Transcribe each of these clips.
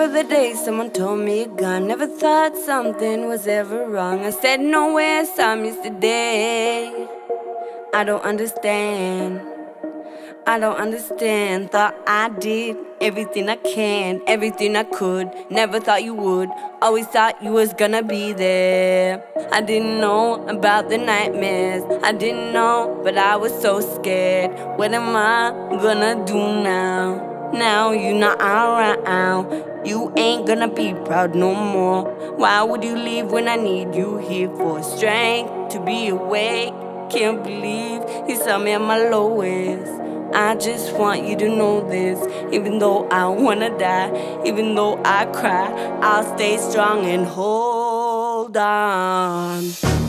remember the day someone told me a gun. Never thought something was ever wrong. I said nowhere, some yesterday. I don't understand. I don't understand. Thought I did everything I can, everything I could. Never thought you would. Always thought you was gonna be there. I didn't know about the nightmares. I didn't know, but I was so scared. What am I gonna do now? Now you're not around. You ain't gonna be proud no more. Why would you leave when I need you here for strength to be awake? Can't believe you saw me at my lowest. I just want you to know this. Even though I wanna die, even though I cry, I'll stay strong and hold on.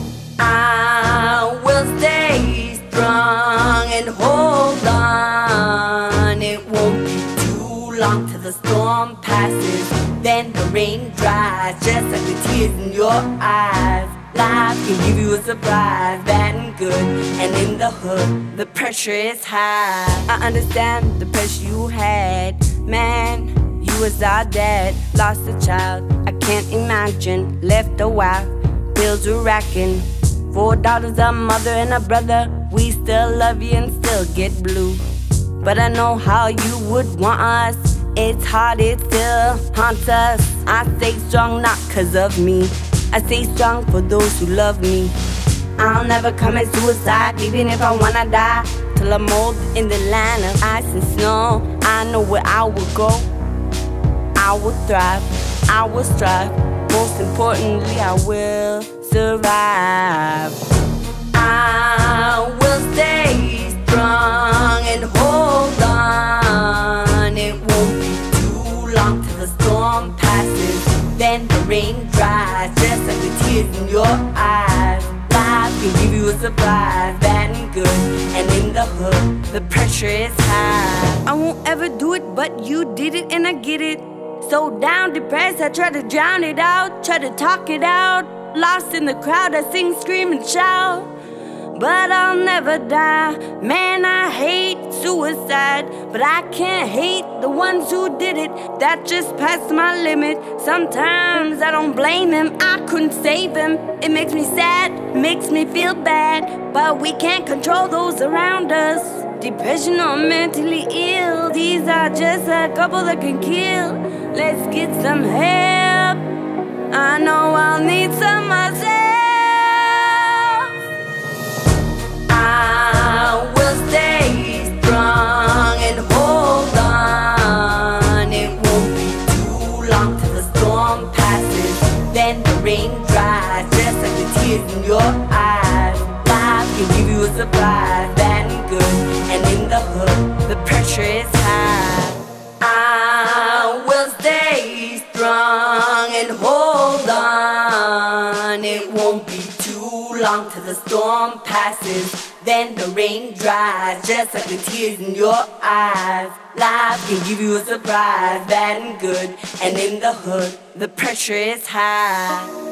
I will stay strong and hold on. It won't be too long till the storm passes. Then the rain dries, just like the tears in your eyes. Life can give you a surprise, bad and good. And in the hood, the pressure is high. I understand the pressure you had. Man, you was our dad, lost a child. I can't imagine, left a wife, bills were racking. 4 daughters, a mother and a brother. We still love you and still get blue. But I know how you would want us. It's hard, it still haunts us. I stay strong not 'cause of me. I stay strong for those who love me. I'll never commit suicide, even if I wanna die. Till I'm old in the land of ice and snow. I know where I will go. I will thrive, I will strive. Most importantly, I will survive. I will stay strong and hold on. It won't be too long till the storm passes. Then the rain dries, just like the tears in your eyes. Life can give you a surprise, bad and good. And in the hood, the pressure is high. I won't ever do it, but you did it and I get it. So down, depressed, I try to drown it out. Try to talk it out. Lost in the crowd, I sing, scream and shout. But I'll never die. Man, I hate suicide, but I can't hate the ones who did it. That just passed my limit. Sometimes I don't blame him, I couldn't save him. It makes me sad, makes me feel bad, but we can't control those around us. Depression or mentally ill, these are just a couple that can kill. Let's get some help. I know I'll need some myself. I will stay strong and hold on. It won't be too long till the storm passes. Then the rain dries, just like the tears in your eyes. Life can give you a surprise, bad and good. And in the hood, the pressure is high. I will stay strong and hold on. It won't be too long till the storm passes. Then the rain dries, just like the tears in your eyes. Life can give you a surprise, bad and good. And in the hood, the pressure is high.